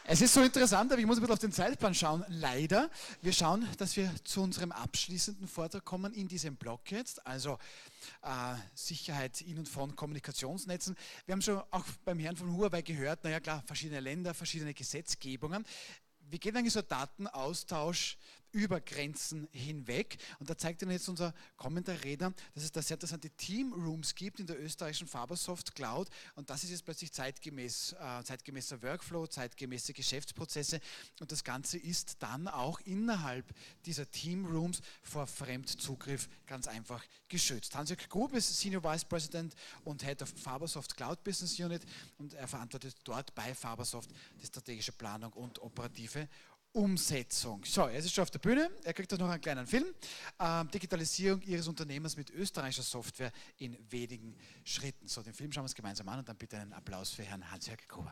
Es ist so interessant, aber ich muss ein bisschen auf den Zeitplan schauen. Leider. Wir schauen, dass wir zu unserem abschließenden Vortrag kommen in diesem Block jetzt. Also Sicherheit in und von Kommunikationsnetzen. Wir haben schon auch beim Herrn von Huawei gehört, naja klar, verschiedene Länder, verschiedene Gesetzgebungen. Wie geht eigentlich so Datenaustausch über Grenzen hinweg? Und da zeigt Ihnen jetzt unser kommender Redner, dass es da sehr interessante Teamrooms gibt in der österreichischen Fabersoft Cloud. Und das ist jetzt plötzlich zeitgemäßer Workflow, zeitgemäße Geschäftsprozesse. Und das Ganze ist dann auch innerhalb dieser Teamrooms vor Fremdzugriff ganz einfach geschützt. Hans-Jörg Grub ist Senior Vice President und Head of Fabersoft Cloud Business Unit und er verantwortet dort bei Fabersoft die strategische Planung und operative Umsetzung. So, er ist schon auf der Bühne, er kriegt auch noch einen kleinen Film. Digitalisierung Ihres Unternehmens mit österreichischer Software in wenigen Schritten. So, den Film schauen wir uns gemeinsam an und dann bitte einen Applaus für Herrn Hans-Jörg Gruber.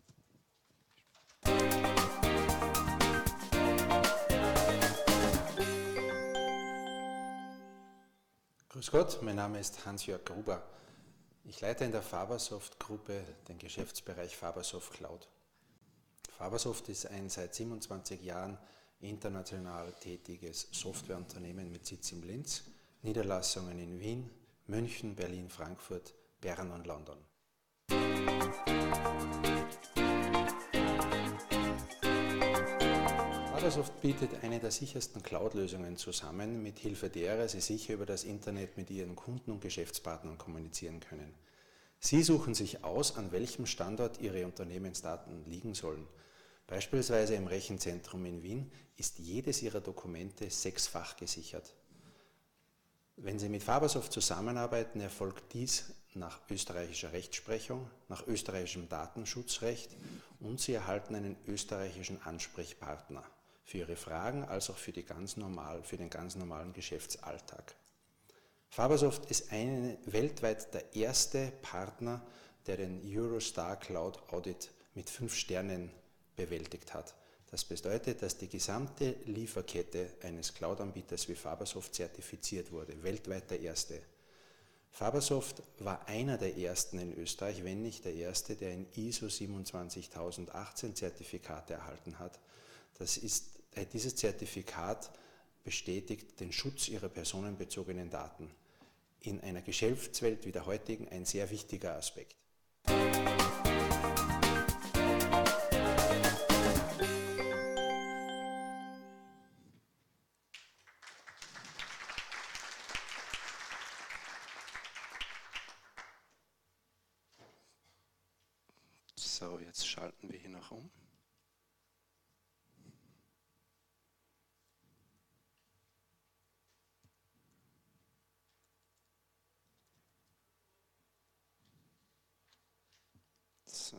Grüß Gott, mein Name ist Hans-Jörg Gruber. Ich leite in der Fabersoft-Gruppe den Geschäftsbereich Fabersoft Cloud. Fabersoft ist ein seit 27 Jahren international tätiges Softwareunternehmen mit Sitz in Linz, Niederlassungen in Wien, München, Berlin, Frankfurt, Bern und London. Fabersoft bietet eine der sichersten Cloud-Lösungen zusammen, mit Hilfe derer Sie sicher über das Internet mit Ihren Kunden und Geschäftspartnern kommunizieren können. Sie suchen sich aus, an welchem Standort Ihre Unternehmensdaten liegen sollen. Beispielsweise im Rechenzentrum in Wien ist jedes Ihrer Dokumente 6-fach gesichert. Wenn Sie mit Fabersoft zusammenarbeiten, erfolgt dies nach österreichischer Rechtsprechung, nach österreichischem Datenschutzrecht und Sie erhalten einen österreichischen Ansprechpartner für Ihre Fragen als auch für den ganz normalen Geschäftsalltag. Fabersoft ist weltweit der erste Partner, der den Eurostar Cloud Audit mit 5 Sternen bewältigt hat. Das bedeutet, dass die gesamte Lieferkette eines Cloud-Anbieters wie Fabersoft zertifiziert wurde, weltweit der erste. Fabersoft war einer der ersten in Österreich, wenn nicht der erste, der ein ISO 27018 Zertifikat erhalten hat. Dieses Zertifikat bestätigt den Schutz ihrer personenbezogenen Daten. In einer Geschäftswelt wie der heutigen ein sehr wichtiger Aspekt. So, jetzt schalten wir hier noch um. So.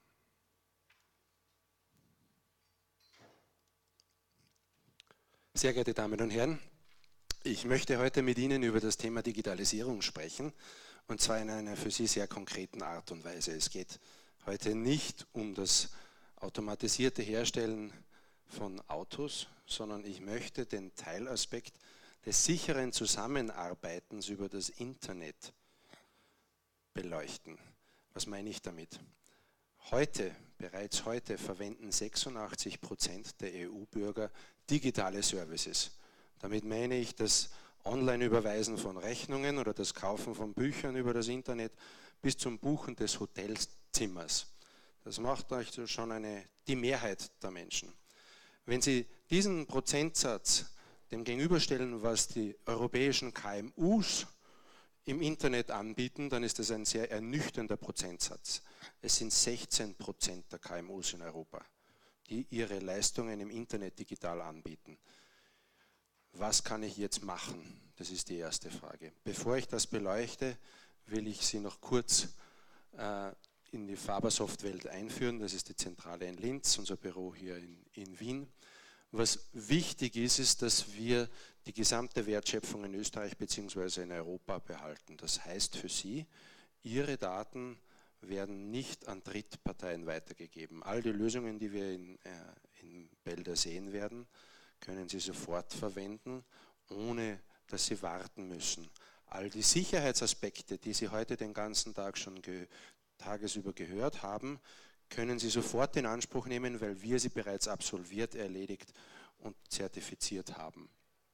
Sehr geehrte Damen und Herren, ich möchte heute mit Ihnen über das Thema Digitalisierung sprechen, und zwar in einer für Sie sehr konkreten Art und Weise. Es geht heute nicht um das automatisierte Herstellen von Autos, sondern ich möchte den Teilaspekt des sicheren Zusammenarbeitens über das Internet beleuchten. Was meine ich damit? Bereits heute verwenden 86% der EU-Bürger digitale Services. Damit meine ich das Online-Überweisen von Rechnungen oder das Kaufen von Büchern über das Internet bis zum Buchen des Hotelzimmers. Das macht euch schon die Mehrheit der Menschen. Wenn Sie diesen Prozentsatz dem gegenüberstellen, was die europäischen KMUs im Internet anbieten, dann ist das ein sehr ernüchternder Prozentsatz. Es sind 16% der KMUs in Europa, die ihre Leistungen im Internet digital anbieten. Was kann ich jetzt machen? Das ist die erste Frage. Bevor ich das beleuchte, will ich Sie noch kurz in die Fabersoft-Welt einführen. Das ist die Zentrale in Linz, unser Büro hier in Wien. Was wichtig ist, ist, dass wir die gesamte Wertschöpfung in Österreich bzw. in Europa behalten. Das heißt für Sie, Ihre Daten werden nicht an Drittparteien weitergegeben. All die Lösungen, die wir in Bälde sehen werden, können Sie sofort verwenden, ohne dass Sie warten müssen. All die Sicherheitsaspekte, die Sie heute den ganzen Tag schon tagesüber gehört haben, können Sie sofort in Anspruch nehmen, weil wir sie bereits absolviert, erledigt und zertifiziert haben.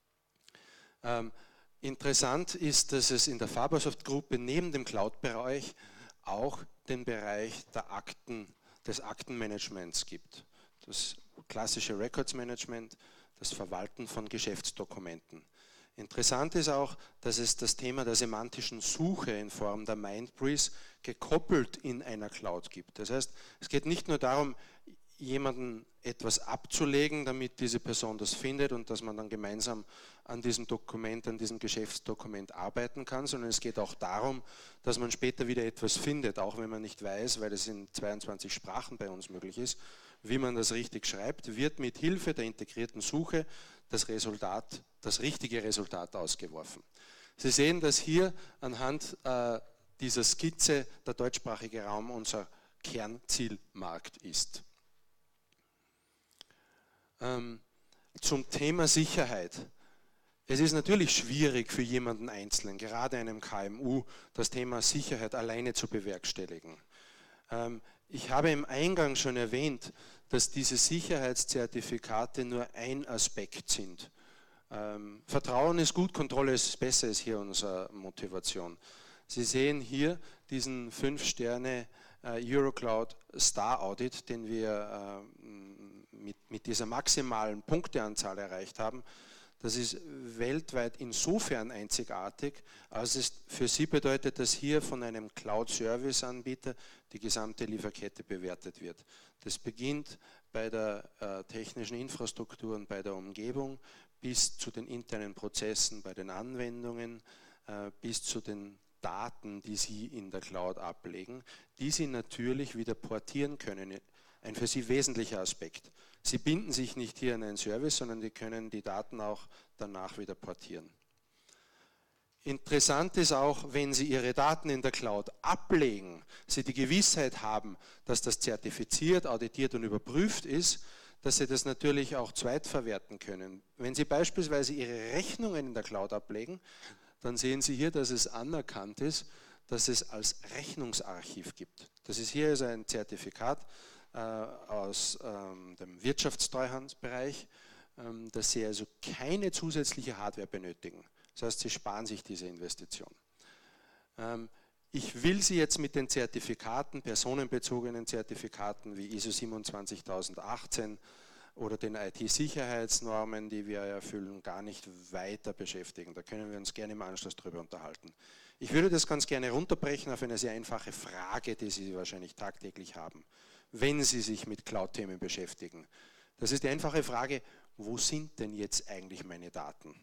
Interessant ist, dass es in der Fabersoft-Gruppe neben dem Cloud-Bereich auch den Bereich des Aktenmanagements gibt. Das klassische Records-Management, das Verwalten von Geschäftsdokumenten. Interessant ist auch, dass es das Thema der semantischen Suche in Form der Mindbreeze gekoppelt in einer Cloud gibt. Das heißt, es geht nicht nur darum, jemanden etwas abzulegen, damit diese Person das findet und dass man dann gemeinsam an diesem Dokument, an diesem Geschäftsdokument arbeiten kann, sondern es geht auch darum, dass man später wieder etwas findet, auch wenn man nicht weiß, weil es in 22 Sprachen bei uns möglich ist, wie man das richtig schreibt, wird mit Hilfe der integrierten Suche das richtige Resultat ausgeworfen. Sie sehen, dass hier anhand dieser Skizze der deutschsprachige Raum unser Kernzielmarkt ist. Zum Thema Sicherheit. Es ist natürlich schwierig für jemanden Einzelnen, gerade einem KMU, das Thema Sicherheit alleine zu bewerkstelligen. Ich habe im Eingang schon erwähnt, dass diese Sicherheitszertifikate nur ein Aspekt sind. Vertrauen ist gut, Kontrolle ist besser, ist hier unsere Motivation. Sie sehen hier diesen 5-Sterne Eurocloud Star Audit, den wir mit dieser maximalen Punkteanzahl erreicht haben. Das ist weltweit insofern einzigartig, als es für Sie bedeutet, dass hier von einem Cloud-Service-Anbieter die gesamte Lieferkette bewertet wird. Das beginnt bei der technischen Infrastruktur und bei der Umgebung bis zu den internen Prozessen, bei den Anwendungen, bis zu den Daten, die Sie in der Cloud ablegen, die Sie natürlich wieder portieren können. Ein für Sie wesentlicher Aspekt. Sie binden sich nicht hier an einen Service, sondern die können die Daten auch danach wieder portieren. Interessant ist auch, wenn Sie Ihre Daten in der Cloud ablegen, Sie die Gewissheit haben, dass das zertifiziert, auditiert und überprüft ist, dass Sie das natürlich auch zweitverwerten können. Wenn Sie beispielsweise Ihre Rechnungen in der Cloud ablegen, dann sehen Sie hier, dass es anerkannt ist, dass es als Rechnungsarchiv gibt. Das ist hier also ein Zertifikat aus dem Wirtschaftstreuhandbereich, dass Sie also keine zusätzliche Hardware benötigen. Das heißt, Sie sparen sich diese Investition. Ich will Sie jetzt mit den Zertifikaten, personenbezogenen Zertifikaten wie ISO 27018 oder den IT-Sicherheitsnormen, die wir erfüllen, gar nicht weiter beschäftigen. Da können wir uns gerne im Anschluss darüber unterhalten. Ich würde das ganz gerne runterbrechen auf eine sehr einfache Frage, die Sie wahrscheinlich tagtäglich haben, wenn Sie sich mit Cloud-Themen beschäftigen. Das ist die einfache Frage, wo sind denn jetzt eigentlich meine Daten?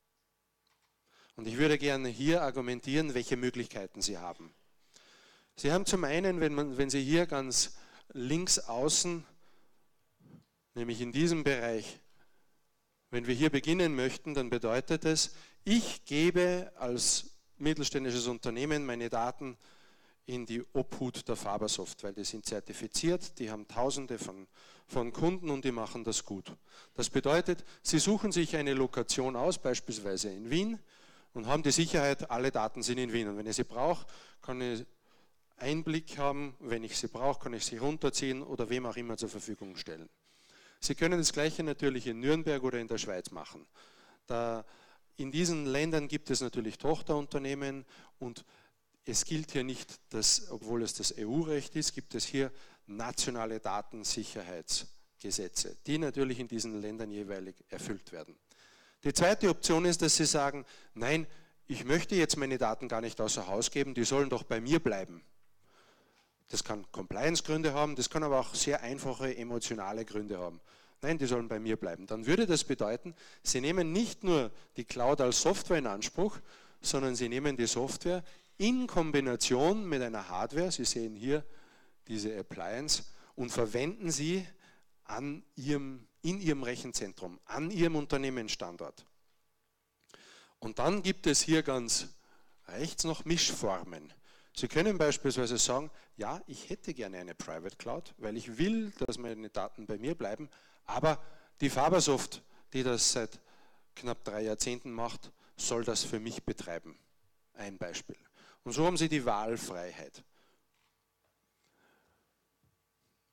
Und ich würde gerne hier argumentieren, welche Möglichkeiten Sie haben. Sie haben zum einen, wenn Sie hier ganz links außen, nämlich in diesem Bereich, wenn wir hier beginnen möchten, dann bedeutet es, ich gebe als mittelständisches Unternehmen meine Daten in die Obhut der Fabersoft, weil die sind zertifiziert, die haben Tausende von Kunden und die machen das gut. Das bedeutet, Sie suchen sich eine Lokation aus, beispielsweise in Wien, und haben die Sicherheit, alle Daten sind in Wien. Und wenn ich sie brauche, kann ich Einblick haben, wenn ich sie brauche, kann ich sie runterziehen oder wem auch immer zur Verfügung stellen. Sie können das Gleiche natürlich in Nürnberg oder in der Schweiz machen. In diesen Ländern gibt es natürlich Tochterunternehmen und es gilt hier nicht, obwohl es das EU-Recht ist, gibt es hier nationale Datensicherheitsgesetze, die natürlich in diesen Ländern jeweilig erfüllt werden. Die zweite Option ist, dass Sie sagen, nein, ich möchte jetzt meine Daten gar nicht außer Haus geben, die sollen doch bei mir bleiben. Das kann Compliance-Gründe haben, das kann aber auch sehr einfache emotionale Gründe haben. Nein, die sollen bei mir bleiben. Dann würde das bedeuten, Sie nehmen nicht nur die Cloud als Software in Anspruch, sondern Sie nehmen die Software in Kombination mit einer Hardware, Sie sehen hier diese Appliance, und verwenden sie in Ihrem Rechenzentrum, an Ihrem Unternehmensstandort. Und dann gibt es hier ganz rechts noch Mischformen. Sie können beispielsweise sagen, ja, ich hätte gerne eine Private Cloud, weil ich will, dass meine Daten bei mir bleiben, aber die Fabersoft, die das seit knapp 3 Jahrzehnten macht, soll das für mich betreiben. Ein Beispiel. Und so haben Sie die Wahlfreiheit.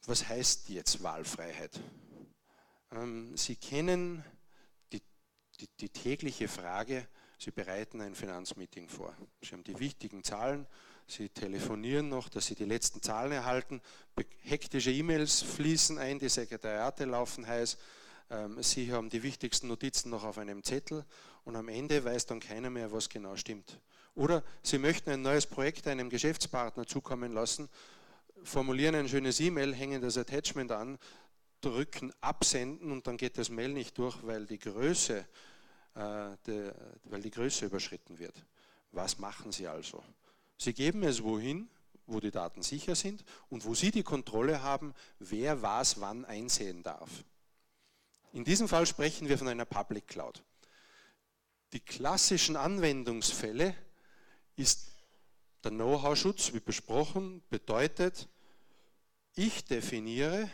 Was heißt jetzt Wahlfreiheit? Sie kennen die tägliche Frage, Sie bereiten ein Finanzmeeting vor. Sie haben die wichtigen Zahlen, Sie telefonieren noch, dass Sie die letzten Zahlen erhalten, hektische E-Mails fließen ein, die Sekretariate laufen heiß, Sie haben die wichtigsten Notizen noch auf einem Zettel und am Ende weiß dann keiner mehr, was genau stimmt. Oder Sie möchten ein neues Projekt einem Geschäftspartner zukommen lassen, formulieren ein schönes E-Mail, hängen das Attachment an, drücken Absenden und dann geht das Mail nicht durch, weil die Größe überschritten wird. Was machen Sie also? Sie geben es wohin, wo die Daten sicher sind und wo Sie die Kontrolle haben, wer was wann einsehen darf. In diesem Fall sprechen wir von einer Public Cloud. Die klassischen Anwendungsfälle ist der Know-how-Schutz, wie besprochen, bedeutet, ich definiere,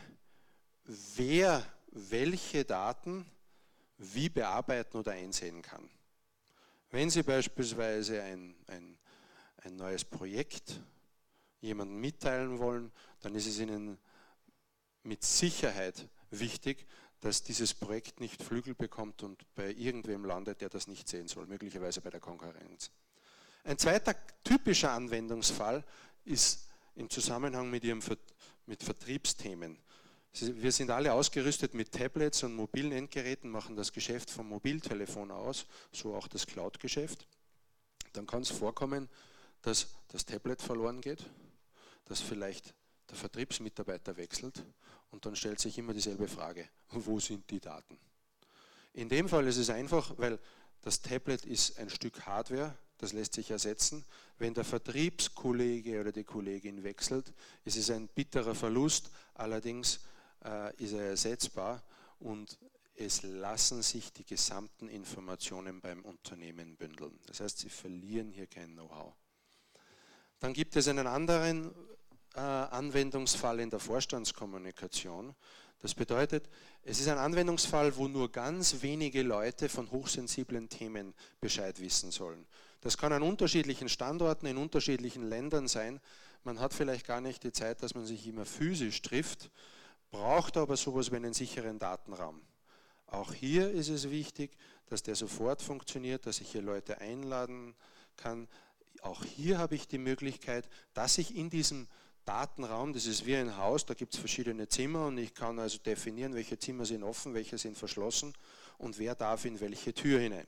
wer welche Daten wie bearbeiten oder einsehen kann. Wenn Sie beispielsweise ein neues Projekt jemandem mitteilen wollen, dann ist es Ihnen mit Sicherheit wichtig, dass dieses Projekt nicht Flügel bekommt und bei irgendwem landet, der das nicht sehen soll, möglicherweise bei der Konkurrenz. Ein zweiter typischer Anwendungsfall ist im Zusammenhang mit Vertriebsthemen. Wir sind alle ausgerüstet mit Tablets und mobilen Endgeräten, machen das Geschäft vom Mobiltelefon aus, so auch das Cloud-Geschäft. Dann kann es vorkommen, dass das Tablet verloren geht, dass vielleicht der Vertriebsmitarbeiter wechselt und dann stellt sich immer dieselbe Frage, wo sind die Daten? In dem Fall ist es einfach, weil das Tablet ist ein Stück Hardware, das lässt sich ersetzen. Wenn der Vertriebskollege oder die Kollegin wechselt, ist es ein bitterer Verlust, allerdings ist er ersetzbar und es lassen sich die gesamten Informationen beim Unternehmen bündeln. Das heißt, Sie verlieren hier kein Know-how. Dann gibt es einen anderen Anwendungsfall in der Vorstandskommunikation. Das bedeutet, es ist ein Anwendungsfall, wo nur ganz wenige Leute von hochsensiblen Themen Bescheid wissen sollen. Das kann an unterschiedlichen Standorten, in unterschiedlichen Ländern sein. Man hat vielleicht gar nicht die Zeit, dass man sich immer physisch trifft, braucht aber sowas wie einen sicheren Datenraum. Auch hier ist es wichtig, dass der sofort funktioniert, dass ich hier Leute einladen kann. Auch hier habe ich die Möglichkeit, dass ich in diesem Datenraum, das ist wie ein Haus, da gibt es verschiedene Zimmer und ich kann also definieren, welche Zimmer sind offen, welche sind verschlossen und wer darf in welche Tür hinein.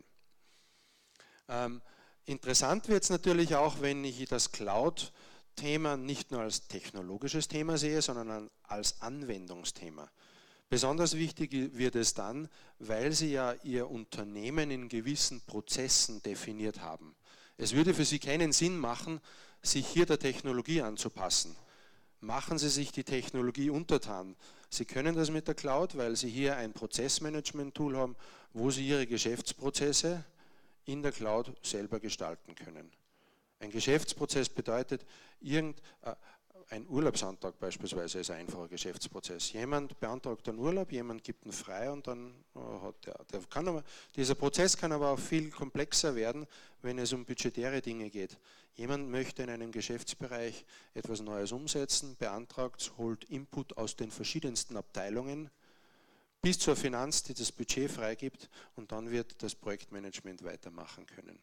Interessant wird es natürlich auch, wenn ich das Cloud-Thema nicht nur als technologisches Thema sehe, sondern als Anwendungsthema. Besonders wichtig wird es dann, weil Sie ja Ihr Unternehmen in gewissen Prozessen definiert haben. Es würde für Sie keinen Sinn machen, sich hier der Technologie anzupassen. Machen Sie sich die Technologie untertan. Sie können das mit der Cloud, weil Sie hier ein Prozessmanagement-Tool haben, wo Sie Ihre Geschäftsprozesse in der Cloud selber gestalten können. Ein Geschäftsprozess bedeutet, ein Urlaubsantrag beispielsweise ist ein einfacher Geschäftsprozess. Jemand beantragt einen Urlaub, jemand gibt ihn frei und dann hat dieser Prozess kann aber auch viel komplexer werden, wenn es um budgetäre Dinge geht. Jemand möchte in einem Geschäftsbereich etwas Neues umsetzen, beantragt, holt Input aus den verschiedensten Abteilungen bis zur Finanz, die das Budget freigibt und dann wird das Projektmanagement weitermachen können.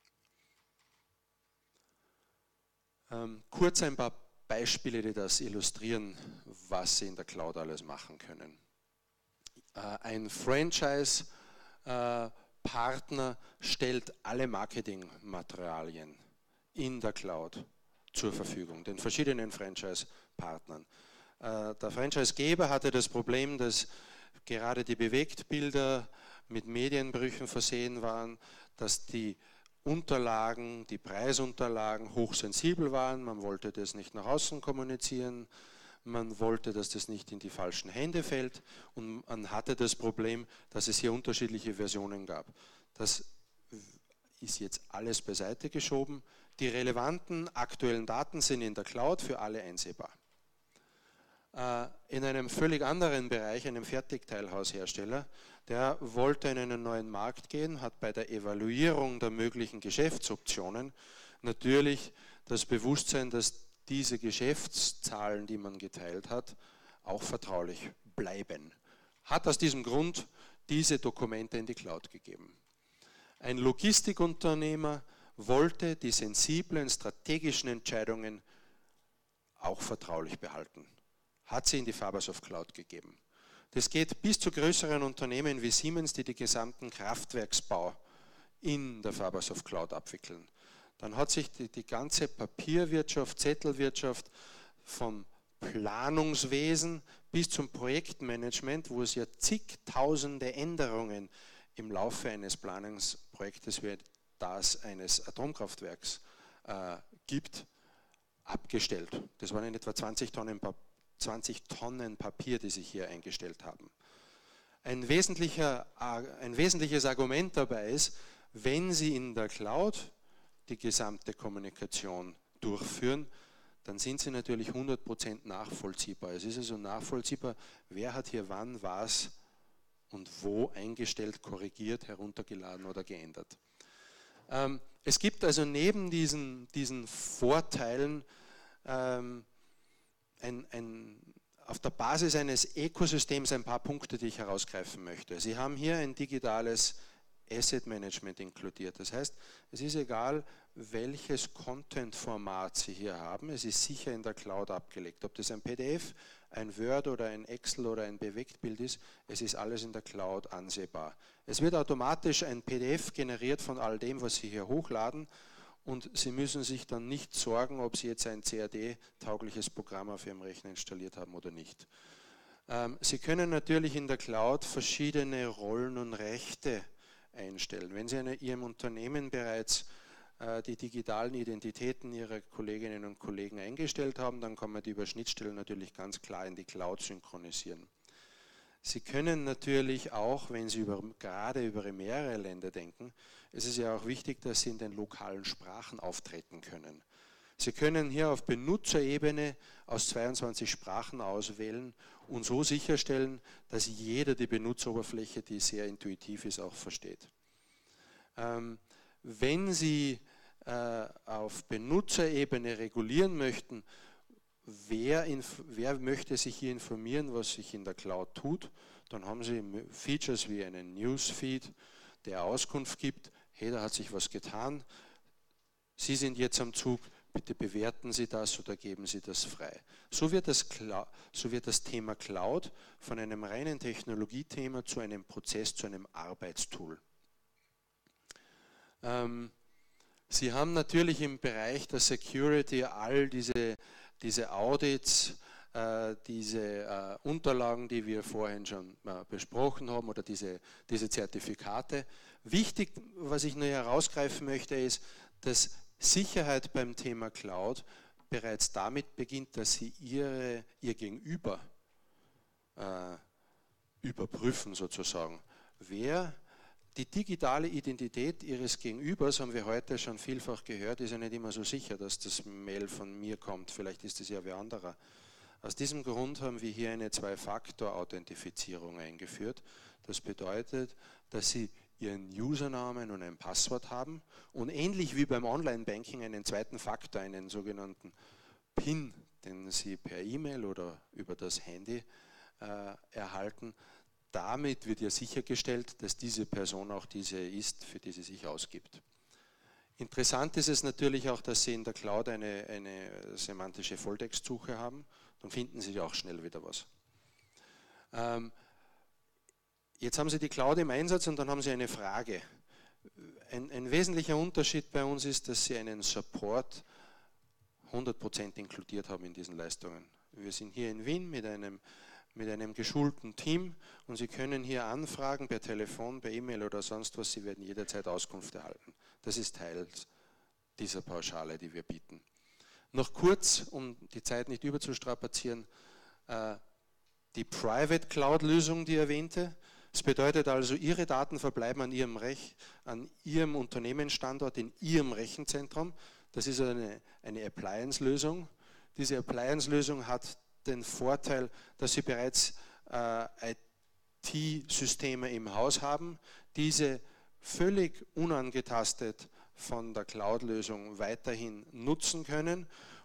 Kurz ein paar Beispiele, die das illustrieren, was Sie in der Cloud alles machen können. Ein Franchise-Partner stellt alle Marketingmaterialien in der Cloud zur Verfügung, den verschiedenen Franchise-Partnern. Der Franchisegeber hatte das Problem, dass gerade die Bewegtbilder mit Medienbrüchen versehen waren, dass die Unterlagen, die Preisunterlagen hochsensibel waren, man wollte das nicht nach außen kommunizieren, man wollte, dass das nicht in die falschen Hände fällt und man hatte das Problem, dass es hier unterschiedliche Versionen gab. Das ist jetzt alles beiseite geschoben. Die relevanten aktuellen Daten sind in der Cloud für alle einsehbar. In einem völlig anderen Bereich, einem Fertigteilhaushersteller, der wollte in einen neuen Markt gehen, hat bei der Evaluierung der möglichen Geschäftsoptionen natürlich das Bewusstsein, dass diese Geschäftszahlen, die man geteilt hat, auch vertraulich bleiben. Hat aus diesem Grund diese Dokumente in die Cloud gegeben. Ein Logistikunternehmer wollte die sensiblen strategischen Entscheidungen auch vertraulich behalten. Hat sie in die Fabersoft Cloud gegeben. Das geht bis zu größeren Unternehmen wie Siemens, die den gesamten Kraftwerksbau in der Fabersoft Cloud abwickeln. Dann hat sich die ganze Papierwirtschaft, Zettelwirtschaft vom Planungswesen bis zum Projektmanagement, wo es ja zigtausende Änderungen im Laufe eines Planungsprojektes wie das eines Atomkraftwerks gibt, abgestellt. Das waren in etwa 20 Tonnen Papier, die sich hier eingestellt haben. Ein wesentliches Argument dabei ist, wenn Sie in der Cloud die gesamte Kommunikation durchführen, dann sind sie natürlich 100% nachvollziehbar. Es ist also nachvollziehbar, wer hat hier wann, was und wo eingestellt, korrigiert, heruntergeladen oder geändert. Es gibt also neben diesen Vorteilen auf der Basis eines Ökosystems ein paar Punkte, die ich herausgreifen möchte. Sie haben hier ein digitales Asset Management inkludiert. Das heißt, es ist egal, welches Content-Format Sie hier haben, es ist sicher in der Cloud abgelegt. Ob das ein PDF, ein Word oder ein Excel oder ein Bewegtbild ist, es ist alles in der Cloud ansehbar. Es wird automatisch ein PDF generiert von all dem, was Sie hier hochladen, und Sie müssen sich dann nicht sorgen, ob Sie jetzt ein CAD-taugliches Programm auf Ihrem Rechner installiert haben oder nicht. Sie können natürlich in der Cloud verschiedene Rollen und Rechte einstellen. Wenn Sie in Ihrem Unternehmen bereits die digitalen Identitäten Ihrer Kolleginnen und Kollegen eingestellt haben, dann kann man die über Schnittstellen natürlich ganz klar in die Cloud synchronisieren. Sie können natürlich auch, wenn Sie gerade über mehrere Länder denken, es ist ja auch wichtig, dass Sie in den lokalen Sprachen auftreten können. Sie können hier auf Benutzerebene aus 22 Sprachen auswählen und so sicherstellen, dass jeder die Benutzeroberfläche, die sehr intuitiv ist, auch versteht. Wenn Sie auf Benutzerebene regulieren möchten, wer möchte sich hier informieren, was sich in der Cloud tut, dann haben Sie Features wie einen Newsfeed, der Auskunft gibt, hey, da hat sich was getan, Sie sind jetzt am Zug, bitte bewerten Sie das oder geben Sie das frei. So wird das Thema Cloud von einem reinen Technologiethema zu einem Prozess, zu einem Arbeitstool. Sie haben natürlich im Bereich der Security all diese Audits, diese Unterlagen, die wir vorhin schon besprochen haben, oder diese Zertifikate. Wichtig, was ich nur herausgreifen möchte, ist, dass Sicherheit beim Thema Cloud bereits damit beginnt, dass Sie Ihr Gegenüber überprüfen sozusagen. Die digitale Identität Ihres Gegenübers, haben wir heute schon vielfach gehört, ist ja nicht immer so sicher, dass das Mail von mir kommt. Vielleicht ist es ja wer anderer. Aus diesem Grund haben wir hier eine Zwei-Faktor-Authentifizierung eingeführt. Das bedeutet, dass Sie Ihren Usernamen und ein Passwort haben und ähnlich wie beim Online-Banking einen zweiten Faktor, einen sogenannten PIN, den Sie per E-Mail oder über das Handy erhalten. Damit wird ja sichergestellt, dass diese Person auch diese ist, für die sie sich ausgibt. Interessant ist es natürlich auch, dass Sie in der Cloud eine semantische Volltextsuche haben. Dann finden Sie auch schnell wieder was. Jetzt haben Sie die Cloud im Einsatz und dann haben Sie eine Frage. Ein wesentlicher Unterschied bei uns ist, dass Sie einen Support 100% inkludiert haben in diesen Leistungen. Wir sind hier in Wien mit einem geschulten Team und Sie können hier anfragen per Telefon, per E-Mail oder sonst was. Sie werden jederzeit Auskunft erhalten. Das ist Teil dieser Pauschale, die wir bieten. Noch kurz, um die Zeit nicht überzustrapazieren, die Private Cloud-Lösung, die erwähnte. Das bedeutet also, Ihre Daten verbleiben an Ihrem Unternehmensstandort, in Ihrem Rechenzentrum. Das ist eine Appliance-Lösung. Diese Appliance-Lösung hat den Vorteil, dass Sie bereits IT-Systeme im Haus haben, diese völlig unangetastet von der Cloud-Lösung weiterhin nutzen können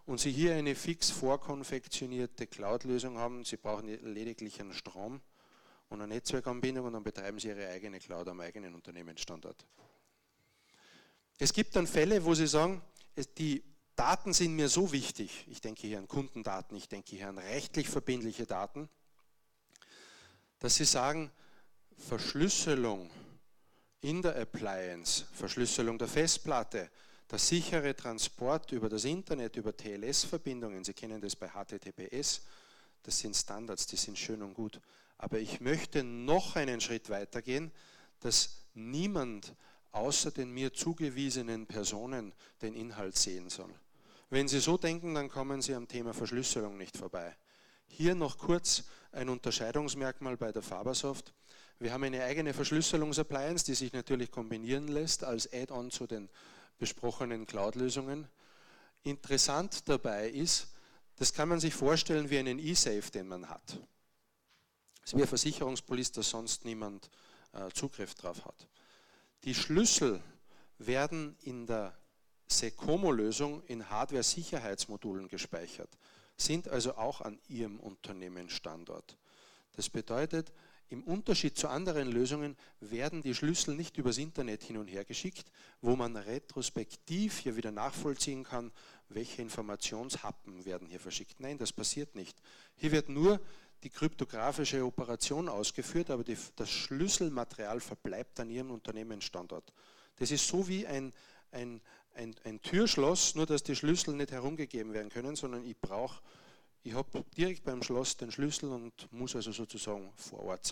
und Sie hier eine fix vorkonfektionierte Cloud-Lösung haben, Sie brauchen lediglich einen Strom und eine Netzwerkanbindung und dann betreiben Sie Ihre eigene Cloud am eigenen Unternehmensstandort. Es gibt dann Fälle, wo Sie sagen, die Daten sind mir so wichtig, ich denke hier an Kundendaten, ich denke hier an rechtlich verbindliche Daten, dass Sie sagen, Verschlüsselung in der Appliance, Verschlüsselung der Festplatte, der sichere Transport über das Internet, über TLS-Verbindungen, Sie kennen das bei HTTPS, das sind Standards, die sind schön und gut. Aber ich möchte noch einen Schritt weitergehen, dass niemand außer den mir zugewiesenen Personen den Inhalt sehen soll. Wenn Sie so denken, dann kommen Sie am Thema Verschlüsselung nicht vorbei. Hier noch kurz ein Unterscheidungsmerkmal bei der Fabersoft. Wir haben eine eigene Verschlüsselungsappliance, die sich natürlich kombinieren lässt als Add-on zu den besprochenen Cloud-Lösungen. Interessant dabei ist, das kann man sich vorstellen wie einen E-Safe, den man hat. Das ist wie ein Versicherungspolice, dass sonst niemand Zugriff drauf hat. Die Schlüssel werden in der Secomo-Lösung in Hardware-Sicherheitsmodulen gespeichert, sind also auch an Ihrem Unternehmensstandort. Das bedeutet, im Unterschied zu anderen Lösungen werden die Schlüssel nicht übers Internet hin und her geschickt, wo man retrospektiv hier wieder nachvollziehen kann, welche Informationshappen werden hier verschickt. Nein, das passiert nicht. Hier wird nur die kryptografische Operation ausgeführt, aber das Schlüsselmaterial verbleibt an Ihrem Unternehmensstandort. Das ist so wie ein Türschloss, nur dass die Schlüssel nicht herumgegeben werden können, sondern ich habe direkt beim Schloss den Schlüssel und muss also sozusagen vor Ort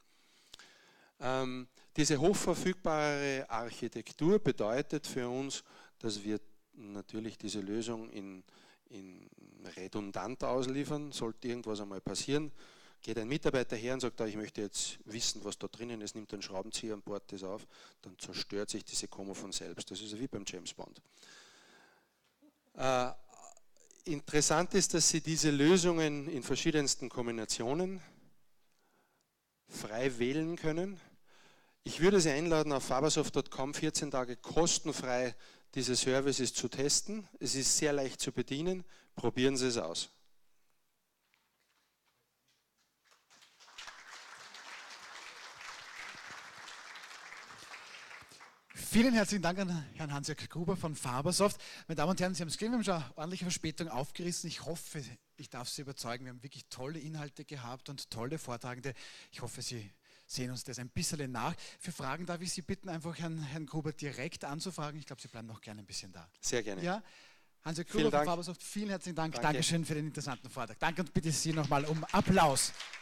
sein. Diese hochverfügbare Architektur bedeutet für uns, dass wir natürlich diese Lösung in redundant ausliefern. Sollte irgendwas einmal passieren, geht ein Mitarbeiter her und sagt, ich möchte jetzt wissen, was da drinnen ist, nimmt einen Schraubenzieher und bohrt das auf, dann zerstört sich diese Secomo von selbst. Das ist wie beim James Bond. Interessant ist, dass Sie diese Lösungen in verschiedensten Kombinationen frei wählen können. Ich würde Sie einladen, auf fabersoft.com 14 Tage kostenfrei diese Services zu testen. Es ist sehr leicht zu bedienen. Probieren Sie es aus. Vielen herzlichen Dank an Herrn Hans-Jörg Gruber von Fabersoft. Meine Damen und Herren, Sie haben es gesehen, wir haben schon eine ordentliche Verspätung aufgerissen. Ich hoffe, ich darf Sie überzeugen, wir haben wirklich tolle Inhalte gehabt und tolle Vortragende. Ich hoffe, Sie sehen uns das ein bisschen nach. Für Fragen darf ich Sie bitten, einfach Herrn Gruber direkt anzufragen. Ich glaube, Sie bleiben noch gerne ein bisschen da. Sehr gerne. Ja? Hans-Jörg Gruber von Fabersoft, vielen herzlichen Dank. Danke. Dankeschön für den interessanten Vortrag. Danke und bitte Sie nochmal um Applaus.